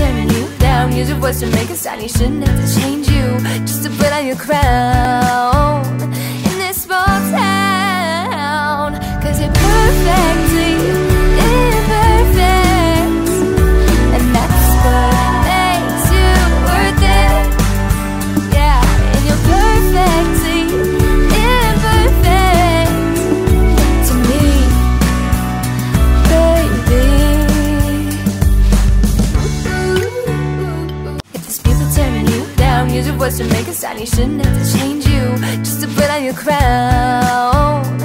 tearing you down. Use your voice to make a sound. You shouldn't have to change you just to put on your crown in this small town. Cause you're perfectly imperfect, and that's what makes you worth it. Yeah, and you're perfectly imperfect to me, baby. If there's people tearing you down, use your voice to make a sound. You shouldn't have to change you just to put on your crown